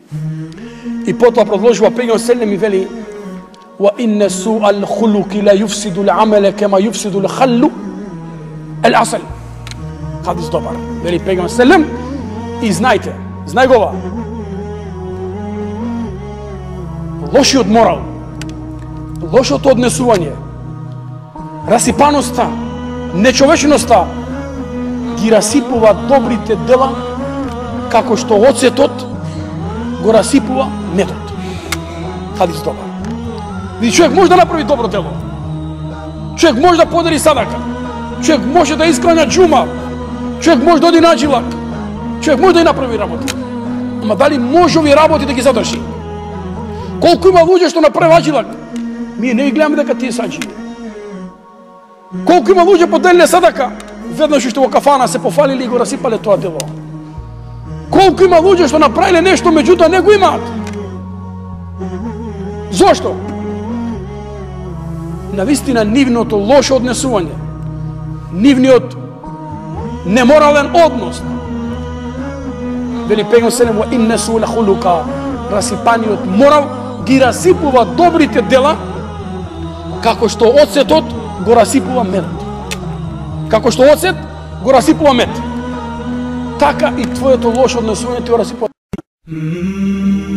И потоа продолжува пејгамбер селем и вели: "Wa inna su'al khuluqi la yufsidu al-amala kama yufsidu al-khallu al-asal." Хадис добар. Вели пејгамбер селем, и знајте, знај го ова. Лошиот морал, лошото однесување, расипаноста, нечовечноста ги расипува добрите дела, како што оцетот го расипува медот. Хадис добар. Види, човек може да направи добро дело. Човек може да подели садака. Човек може да исклanja џума. Човек може да оди на джилак. Човек може да и направи работа. Ама дали може ови работи да ги задржи? Колку има луѓе што направи джилак, ние не ги гледаме дека тие саđи. Колку има луѓе поделиле садака, веднаш што во кафана се пофалили и го расипале тоа дело. Колку има луѓе што направиле нешто, меѓутоа не го имаат. Зошто? Навистина нивното лошо однесување, нивниот неморален однос. Вели пејгамбер селем: "Wa inna su'al khuluqa", расипаниот морал ги расипува добрите дела, како што оцетот го расипува медот. Како што оцет го расипува мед, така и твоето лошо однесување ти го расипува.